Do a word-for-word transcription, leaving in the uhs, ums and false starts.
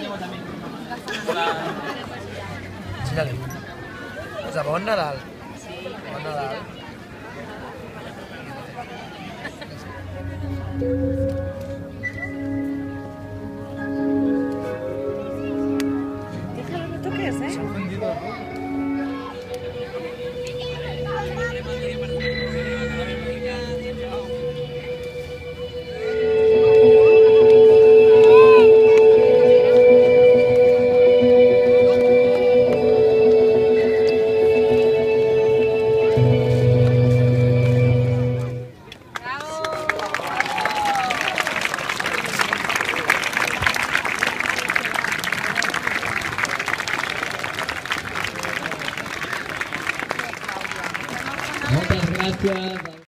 Tira-li. Posa bon Nadal. Bon Nadal. Déjalo, no toques, ¿eh? Se ha ofendido. Moltes gràcies.